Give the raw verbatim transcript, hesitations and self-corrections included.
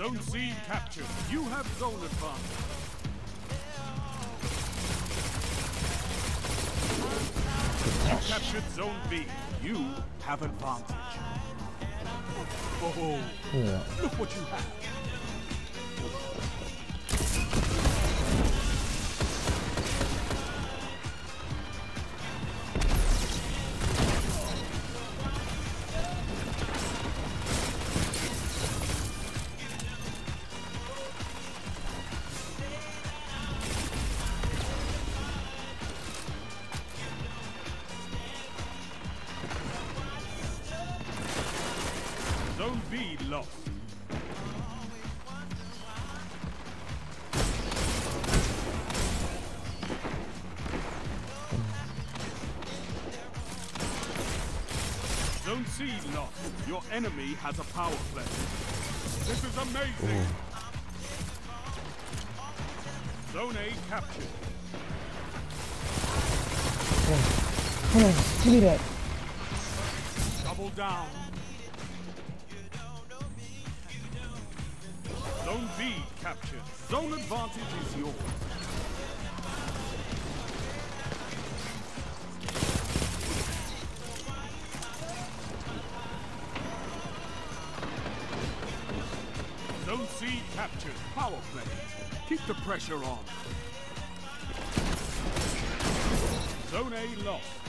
Zone C captured. You have zone advantage. You captured Zone B. You have advantage. Oh, Yeah. look what you have. Zone B lost. Zone C lost. Your enemy has a power play. This is amazing. Ooh. Zone A captured. Come on. Come on. Give me that. Double down. Zone B captured. Zone advantage is yours. Zone C captured. Power play. Keep the pressure on. Zone A lost.